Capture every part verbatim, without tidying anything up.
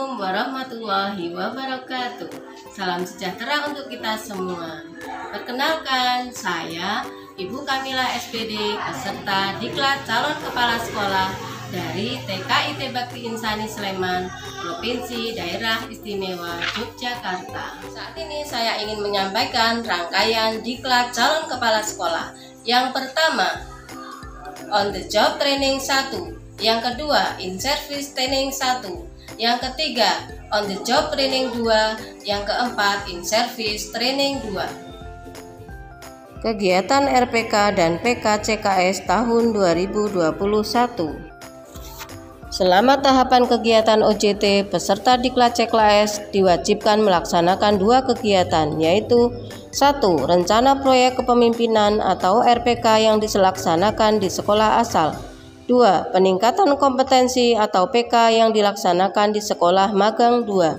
Assalamualaikum warahmatullahi wabarakatuh. Salam sejahtera untuk kita semua. Perkenalkan, saya Ibu Kamila S P D peserta Diklat calon kepala sekolah dari T K I T Bakti Insani Sleman, Provinsi Daerah Istimewa Yogyakarta. Saat ini saya ingin menyampaikan rangkaian Diklat calon kepala sekolah. Yang pertama, on the job training satu. Yang kedua, in service training satu. Yang ketiga, on the job training dua. Yang keempat, in service training dua. Kegiatan R P K dan P K C K S tahun dua ribu dua puluh satu. Selama tahapan kegiatan O J T, peserta Diklat C K S diwajibkan melaksanakan dua kegiatan, yaitu satu. Rencana proyek kepemimpinan atau R P K yang dilaksanakan di sekolah asal. dua. Peningkatan kompetensi atau P K yang dilaksanakan di sekolah magang dua.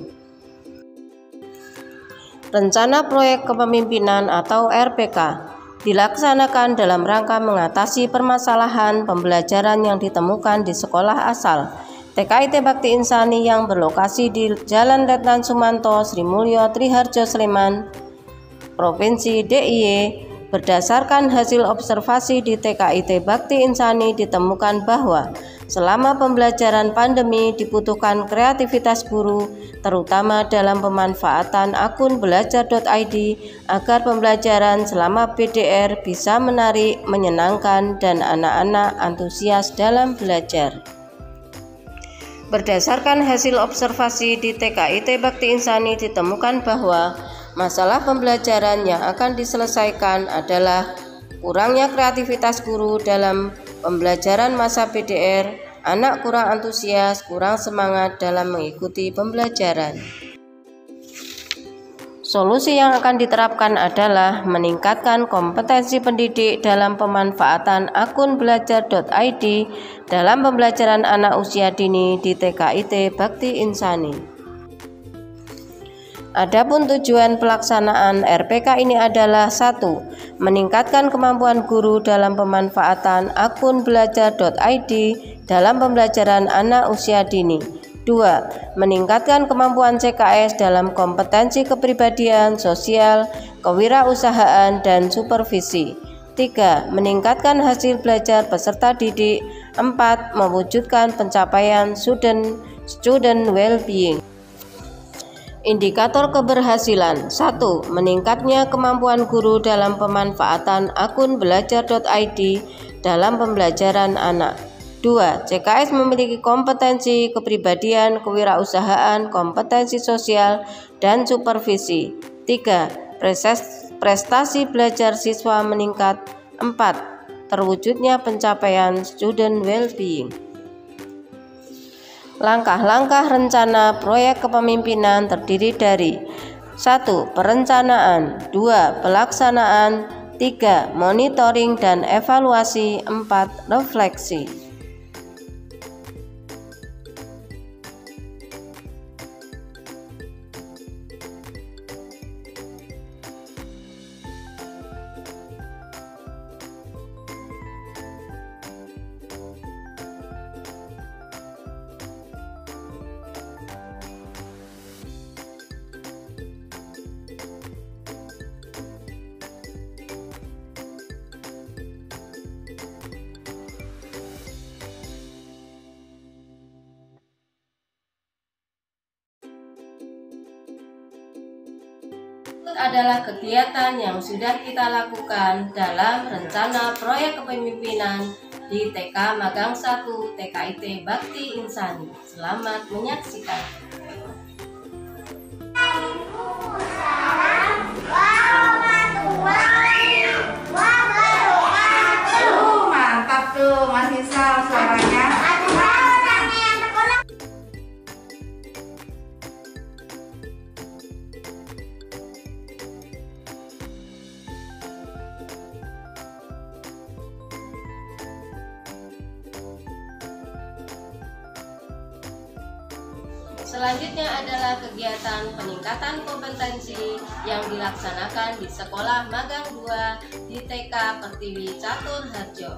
Rencana proyek kepemimpinan atau R P K dilaksanakan dalam rangka mengatasi permasalahan pembelajaran yang ditemukan di sekolah asal T K I T Bakti Insani yang berlokasi di Jalan Letnan Sumanto, Sri Mulyo, Triharjo, Sleman, Provinsi D I Y. Berdasarkan hasil observasi di T K I T Bakti Insani ditemukan bahwa selama pembelajaran pandemi dibutuhkan kreativitas guru, terutama dalam pemanfaatan akun belajar titik i d agar pembelajaran selama B D R bisa menarik, menyenangkan, dan anak-anak antusias dalam belajar. Berdasarkan hasil observasi di T K I T Bakti Insani ditemukan bahwa masalah pembelajaran yang akan diselesaikan adalah kurangnya kreativitas guru dalam pembelajaran masa B D R, anak kurang antusias, kurang semangat dalam mengikuti pembelajaran. Solusi yang akan diterapkan adalah meningkatkan kompetensi pendidik dalam pemanfaatan akun belajar titik i d dalam pembelajaran anak usia dini di T K I T Bakti Insani. Adapun tujuan pelaksanaan R P K ini adalah satu. Meningkatkan kemampuan guru dalam pemanfaatan akun belajar titik i d dalam pembelajaran anak usia dini. dua. Meningkatkan kemampuan C K S dalam kompetensi kepribadian, sosial, kewirausahaan, dan supervisi. tiga. Meningkatkan hasil belajar peserta didik. empat. Mewujudkan pencapaian student student well-being. Indikator keberhasilan. satu. Meningkatnya kemampuan guru dalam pemanfaatan akun belajar titik i d dalam pembelajaran anak. dua. C K S memiliki kompetensi kepribadian, kewirausahaan, kompetensi sosial, dan supervisi. tiga. Prestasi belajar siswa meningkat. empat. Terwujudnya pencapaian student well-being. Langkah-langkah rencana proyek kepemimpinan terdiri dari satu. Perencanaan, dua. Pelaksanaan, tiga. Monitoring dan evaluasi, empat. Refleksi. Adalah kegiatan yang sudah kita lakukan dalam rencana proyek kepemimpinan di T K Magang satu T K I T Bakti Insani. Selamat menyaksikan. Waalaikumsalam warahmatullahi wabarakatuh. Mantap tuh Mas Isal suaranya. Selanjutnya adalah kegiatan peningkatan kompetensi yang dilaksanakan di Sekolah Magang dua di T K Pertiwi Catur Harjo.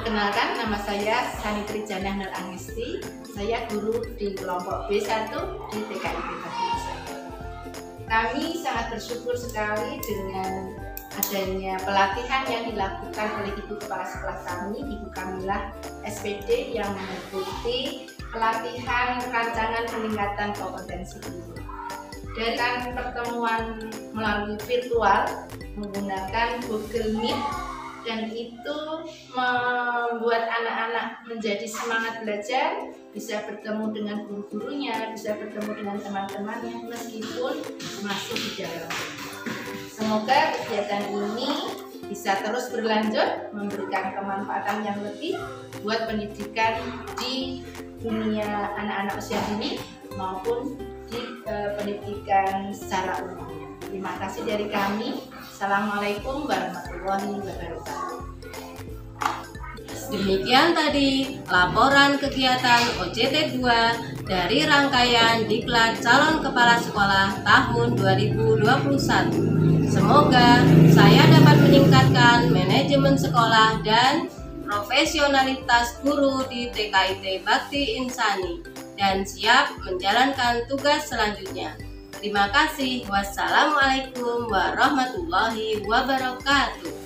Perkenalkan, nama saya Sani Trijana Nur Angesti. Saya guru di kelompok B satu di T K I T Bakti Insani. Kami sangat bersyukur sekali dengan adanya pelatihan yang dilakukan oleh Ibu Kepala Sekolah kami, Ibu Kamilah S P D, yang mengikuti pelatihan rancangan peningkatan kompetensi guru. Dari pertemuan melalui virtual menggunakan Google Meet, dan itu membuat anak-anak menjadi semangat belajar, bisa bertemu dengan guru-gurunya, bisa bertemu dengan teman-temannya meskipun masih di dalam rumah. Semoga kegiatan ini bisa terus berlanjut, memberikan kemanfaatan yang lebih buat pendidikan di dunia anak-anak usia dini maupun di uh, pendidikan secara umumnya. Terima kasih dari kami. Assalamualaikum warahmatullahi wabarakatuh. Demikian tadi laporan kegiatan O J T dua dari rangkaian Diklat Calon Kepala Sekolah tahun dua ribu dua puluh satu. Semoga saya dapat meningkatkan manajemen sekolah dan profesionalitas guru di T K I T Bakti Insani dan siap menjalankan tugas selanjutnya. Terima kasih. Wassalamualaikum warahmatullahi wabarakatuh.